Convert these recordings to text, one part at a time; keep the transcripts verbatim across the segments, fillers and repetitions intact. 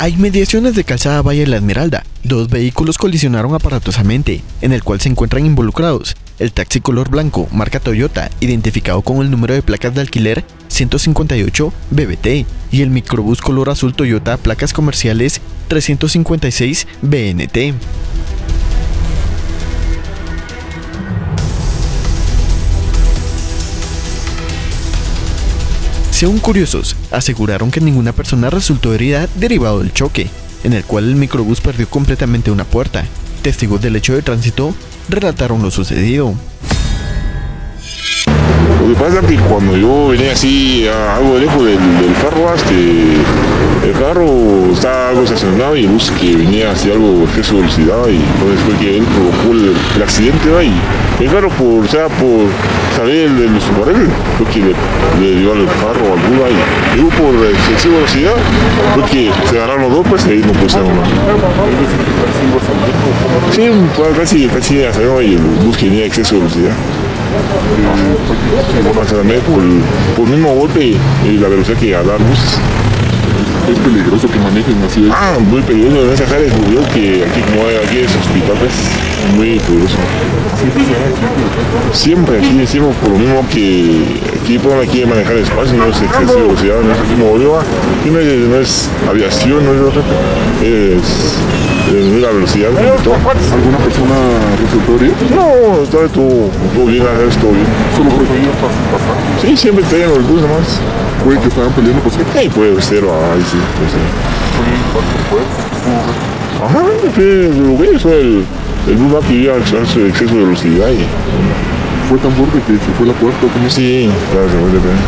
A inmediaciones de Calzada Valle de la Esmeralda, dos vehículos colisionaron aparatosamente, en el cual se encuentran involucrados el taxi color blanco, marca Toyota, identificado con el número de placas de alquiler ciento cincuenta y ocho B B T, y el microbús color azul Toyota, placas comerciales trescientos cincuenta y seis B N T. Según curiosos, aseguraron que ninguna persona resultó herida derivado del choque, en el cual el microbús perdió completamente una puerta. Testigos del hecho de tránsito relataron lo sucedido. Lo que pasa es que cuando yo venía así a algo lejos del, del carro, este, el carro estaba algo estacionado y el bus que venía hacia algo exceso de velocidad, y entonces fue que él provocó el, el accidente, ¿va? Y el carro por, o sea, por salir de los carriles, fue que le, le dio al carro al bus, y luego por exceso de velocidad fue que se agarraron los dos, pues, y ahí no pusieron más. Sí, pues, casi, casi hasta no, y el bus que venía exceso de velocidad. Por, por el mismo golpe y la velocidad que a dar buses. Es peligroso que manejen así. Ah, muy peligroso en esas áreas, yo que aquí como hay, aquí es hospital, es muy peligroso. Siempre aquí decimos por lo mismo que aquí pueden aquí manejar espacio, no es exceso de velocidad, no es aquí como Bolívar, aquí no es, no es aviación, no es, es, es la velocidad. ¿Alguna persona resultó herida? No, está todo, todo bien, todo bien. ¿Solo por eso pasar? Sí, siempre traen los buses nomás. ¿Puede que estaban peleando por sí? Sí, puede ser, ahí sí, puede ser. Ajá, lo que es el, el bus va que iba a exceso de velocidad y... ¿Fue tan fuerte que se fue la puerta? ¿Cómo? Sí, claro, se fue de pena.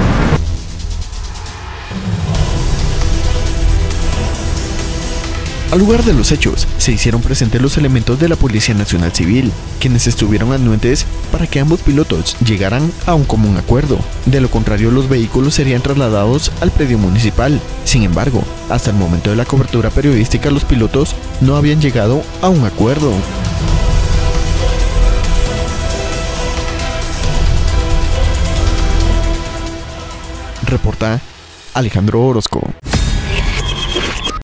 Al lugar de los hechos, se hicieron presentes los elementos de la Policía Nacional Civil, quienes estuvieron anuentes para que ambos pilotos llegaran a un común acuerdo. De lo contrario, los vehículos serían trasladados al predio municipal. Sin embargo, hasta el momento de la cobertura periodística, los pilotos no habían llegado a un acuerdo. Reporta Alejandro Orozco.